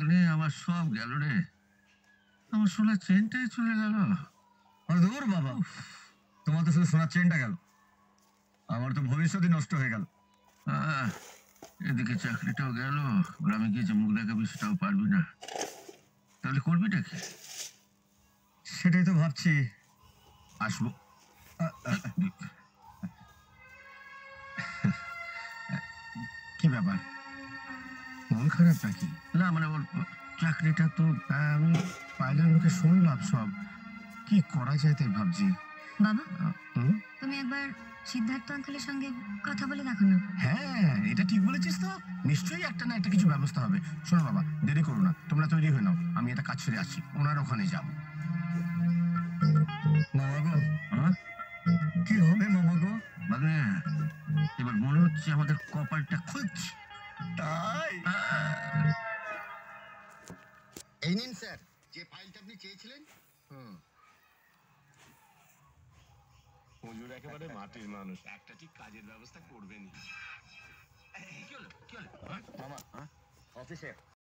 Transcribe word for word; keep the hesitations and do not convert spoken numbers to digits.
ভাগ্নে আমার সব গেল রে, আমার সোনার চেনটাই চলে গেল। আর দূর বাবা, তোমার তো শুধু সোনার চেনটা গেল, আমার তো ভবিষ্যৎই নষ্ট হয়ে গেল। আহ, এদিকে চাকরিটাও গেল, গ্রামে গিয়ে যে মুখ দেখাবি সেটাও পারবি না। তাহলে করবিটা কি? সেটাই তো ভাবছি। আসবো। কি ব্যাপার, মন খারাপ নাকি? না মানে ওর চাকরিটা তো আমি পাইলের মুখে শুনলাম সব, কি করা যায় তাই ভাবছি। বাবা, হুম? তুমি একবার সিদ্ধার্থ আঙ্কেলের সঙ্গে কথা বলে দেখো না। হ্যাঁ, এটা ঠিক বলেছিস তো, নিশ্চয়ই একটা না একটা কিছু ব্যবস্থা হবে। শোনো বাবা, দেরি করো না, তোমরা তৈরি হয়ে নাও, আমি এটা কাজ ছেড়ে আসি, ওনার ওখানে যাবো। মামা গো, হ্যাঁ কি হবে মামা গো? ভাগ্নে, এবার মনে হচ্ছে আমাদের কপালটা খুলছে। তাই? আহ, এই নিন স্যার, যে ফাইলটা আপনি চেয়েছিলেন। হুম। হুজুর একেবারে মাটির মানুষ, একটা ঠিক কাজের ব্যবস্থা করবেনই। কি হলো কি হলো? মামা, অফিসে